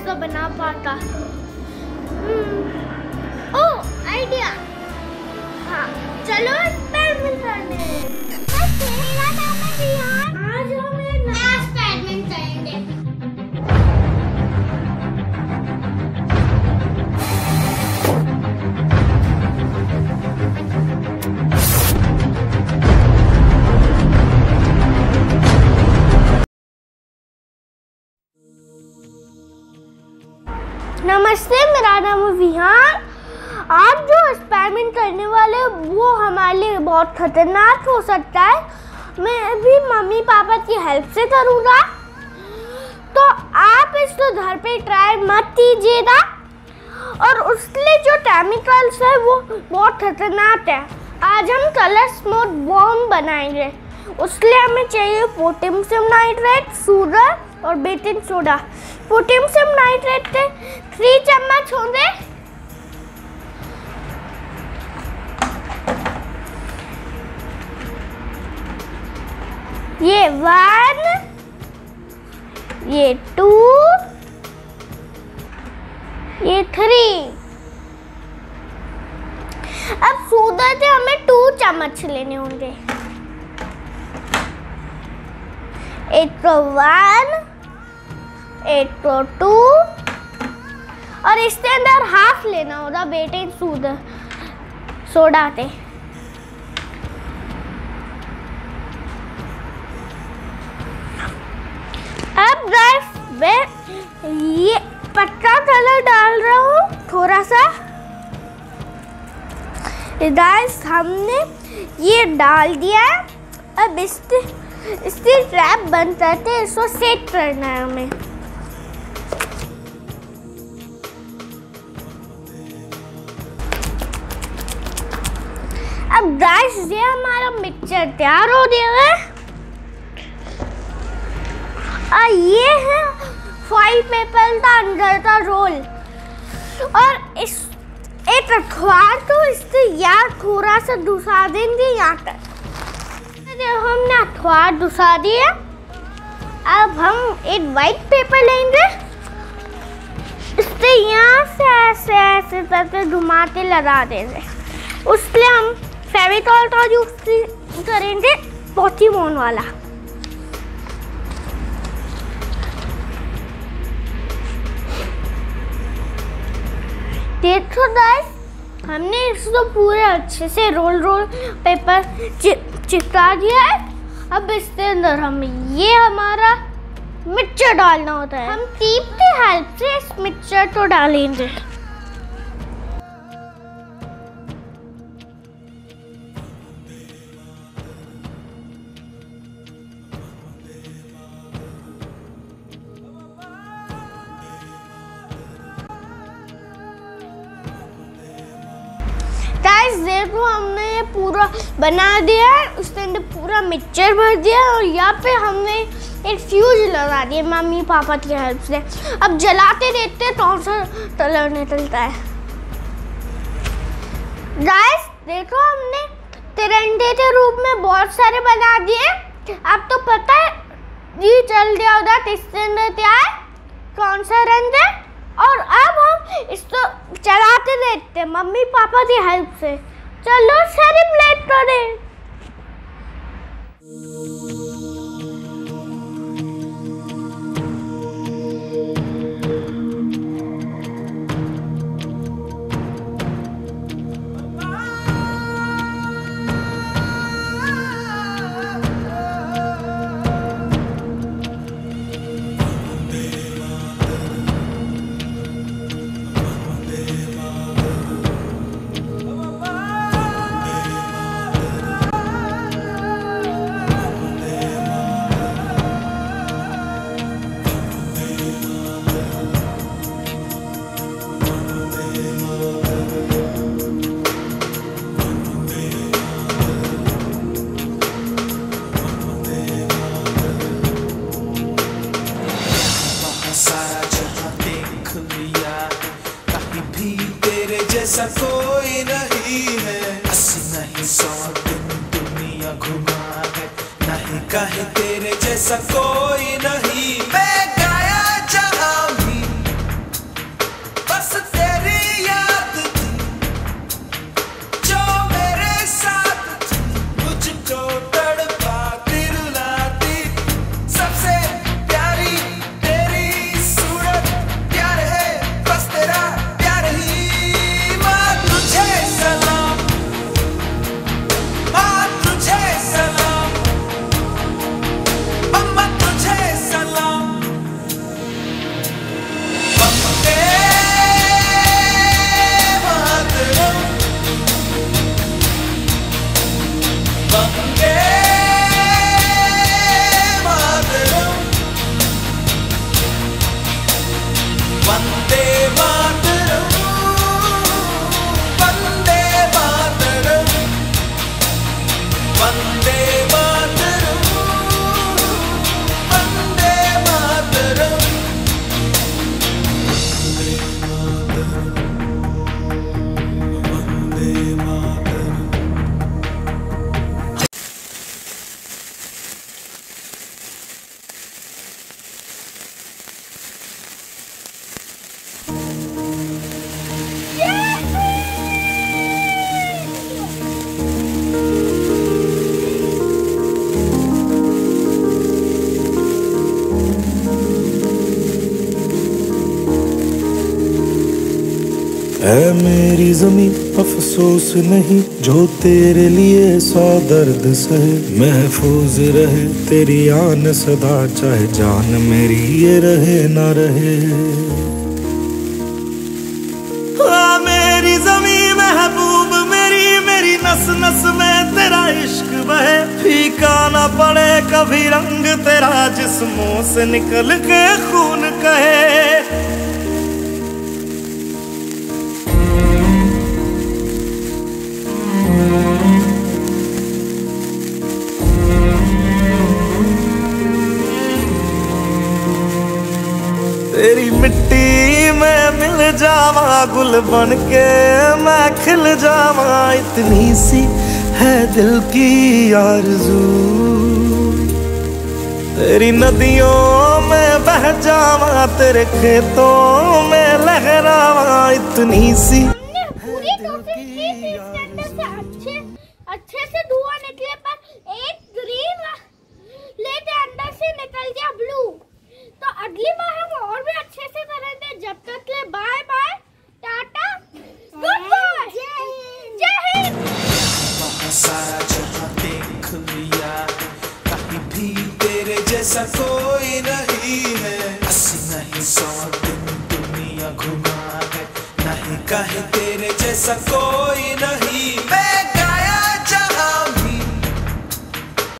सा बना पाता। ओह आइडिया, हाँ चलो एक्सपेरिमेंट करने। मेरा नाम है रिहान, आज हम एक नया एक्सपेरिमेंट करेंगे। नमस्ते, मेरा नाम है विहान। आप जो एक्सपेरिमेंट करने वाले वो हमारे लिए बहुत खतरनाक हो सकता है। मैं भी मम्मी पापा की हेल्प से करूँगा, तो आप इसको घर पे ट्राई मत कीजिएगा। और उसके जो केमिकल्स है वो बहुत खतरनाक है। आज हम कलर स्मोक बॉम्ब बनाएंगे। उसके लिए हमें चाहिए पोटेशियम नाइट्रेट, शुगर और बेकिंग सोडा। पोटेशियम नाइट्रेट के 3 चम्मच होंगे। ये 1, ये 2, ये 3। अब शुगर से हमें 2 चम्मच लेने होंगे। एक तो 1, एक तो 2 और इसके अंदर हाफ लेना होगा बेकिंग सोडा थे। अब गाइस मैं ये पक्का कलर डाल रहा हूँ थोड़ा सा। गाइस हमने ये डाल दिया है। अब इसकी ट्रैप बंद करके इसको सेट करना है हमें। अब गाइस ये हमारा मिक्सचर तैयार हो गया है। ये है फॉइल पेपर का अंदर का रोल। और इस एक अखबार को इससे यार थोड़ा सा घुसा देंगे यहाँ तक। हमने अखबार घुसा दिया। अब हम एक वाइट पेपर लेंगे, इससे यहाँ से ऐसे ऐसे करके घुमाते लगा देंगे। उसके लिए हम फेविकॉल का यूज करेंगे, पोकेमोन वाला। देखो गाइस, हमने इसको पूरे अच्छे से रोल पेपर चिपका दिया है। अब इसके अंदर हमें ये हमारा मिक्सचर डालना होता है। हम टीप की हेल्प से इस मिक्सचर को डालेंगे। गाइस देखो, हमने ये पूरा बना दिया है। उसके अंदर पूरा मिक्सचर भर दिया और यहाँ पे हमने एक फ्यूज लगा दिया मम्मी पापा की हेल्प से। अब जलाते देखते कौन सा कलर निकलता है। गाइस देखो, हमने तिरंगे के रूप में बहुत सारे बना दिए। अब तो पता है ये चल गया होगा किसके अंदर क्या है, कौन सा रंग है। और अब हम इसको चलाते देखते मम्मी पापा की हेल्प से। चलो सेलिब्रेट करें। जैसा कोई नहीं है, 80 नहीं 100 दिन दुनिया घुमा है, नहीं कहीं तेरे जैसा कोई नहीं। मैं गाया जहाँ भी है मेरी ज़मीं अफसोस नहीं, जो तेरे लिए 100 दर्द सहे। महफूज रहे तेरी आन सदा, चाहे जान मेरी ये रहे ना रहे। मेरी ज़मीं महबूब मेरी, मेरी नस नस में तेरा इश्क बहे। फीका ना पड़े कभी रंग तेरा, जिस्मों से निकल के खून कहे। तेरी मिट्टी में मिल जावा, गुल बन के मैं खिल जावा। इतनी सी है दिल की आरज़ू, तेरी नदियों में बह जावा, तेरे खेतों में लहरावा। इतनी सी पूरी कोशिश की थी इसके अंदर से अच्छे से धुआं निकले, पर एक ग्रीन लेते अंदर से निकल गया ब्लू। तो अगली बार हम और भी अच्छे से करेंगे। जब तक के bye bye, tata, good bye, जय हिंद। बहुत सारा जहां देख लिया, कहीं भी तेरे जैसा कोई नहीं है। 80 नहीं 100 दिन दुनिया घुमा है, नहीं कहीं तेरे जैसा कोई नहीं।